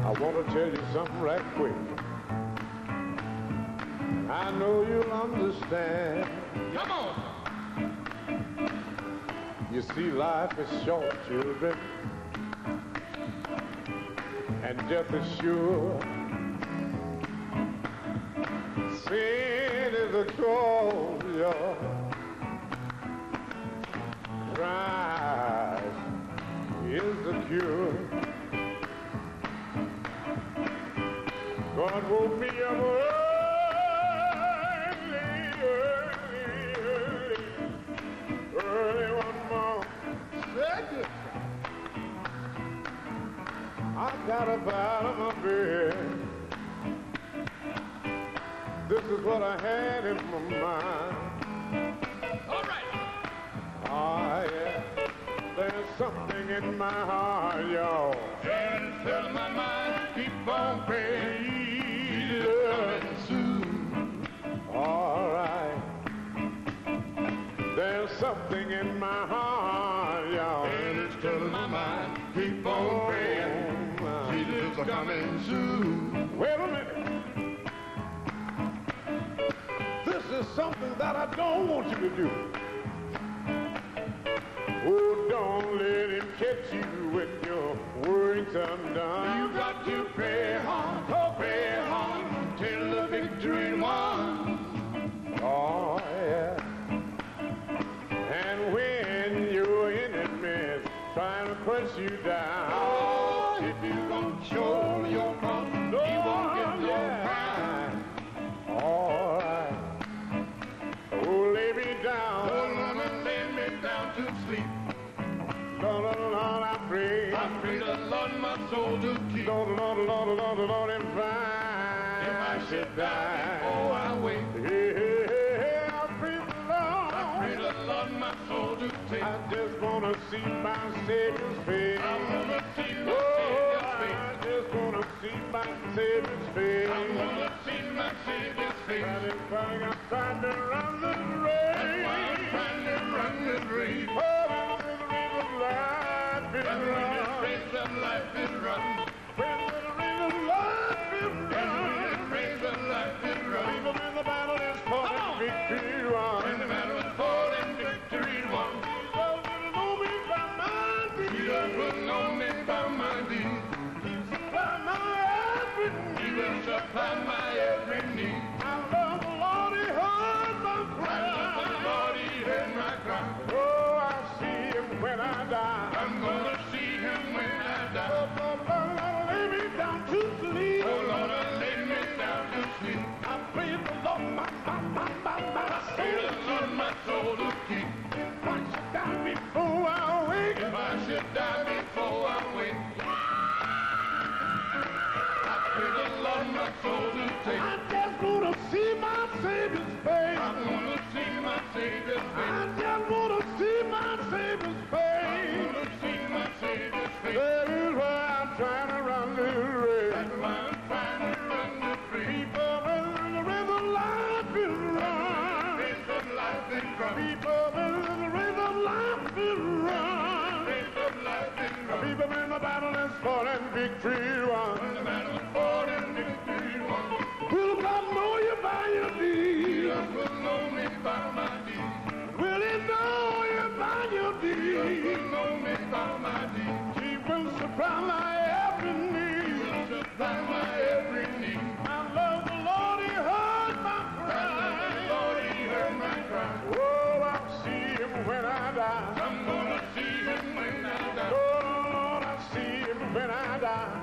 I want to tell you something right quick. I know you'll understand. Come on. You see, life is short, children, and death is sure. Sin is a cause, y'all. Christ is the cure. God woke me up early one morning. I got up out of my bed. This is what I had in my mind. All right. Ah, yeah. There's something in my heart, y'all. And it's filling my mind. Keep on praying. All right. There's something in my heart, y'all. And it's filling my mind. Keep on praying. Jesus is coming soon. Wait a minute. This is something that I don't want you to do. Oh, don't let him catch you when your work's undone. You got to pray hard till the victory won. Oh, yeah. And when your enemies trying to crush you down, Oh, if you don't show your cross, he won't get no crown. All right. Oh, lay me down. Oh, Lord, lay me down to sleep. Lord, Lord, Lord, I pray. I pray the Lord my soul to keep. Lord, Lord, Lord, Lord, Lord, and find. If I should die before I wake, Hey, hey, hey, I pray the Lord. I pray the Lord my soul to take. I just want to see my Savior's face. I wanna see my Oh, Savior's I face. just want to see my Savior's face. I wanna see my Savior's face. And if I'm trying to run the That's race, why I'm trying to run this race. oh, the race of life is That's when run. this race of life is run. When the race of life is That's when run. this race of life is run. Even when the battle is fought and victory won. When the battle is fought and victory won. Jesus will know me by my deeds. Jesus will know me by my deeds. He supply my every He need. will supply my every need. I love the Lord, He heard my I cry. love the Lord, He heard my cry. Oh, I'll see Him when I die. I'm gonna see Him when I Oh, die. Lord, lay me down to sleep. Oh Lord, lay me down to sleep. I pray the Lord, my Pray soul. the Lord my soul to keep. If I should die before I wake, If I should die before I wake, I pray the Lord my soul to take. I just want to see my Savior's face. I wanna see my Savior's I face. just want to see my Savior's I face. wanna see my Savior's face. That is why I'm trying to run this race. That's why I'm trying to run this race. People in the river life is run. Race of life is run. People in the river life is run. Race of life is run. People in the battle is fought and victory won. When the battle is fought and victory won. Will God know you by your deeds? Jesus will know me by my deeds. Will He know you by your Jesus will deeds? know me by my deeds. He will supply my every He need. will supply my every need. I love the Lord, He heard my I love the cry. Lord, He heard my cry. Oh, I'll see Him when I die. I'm gonna see Him when I die. Oh, Lord, I'll see Him when I die.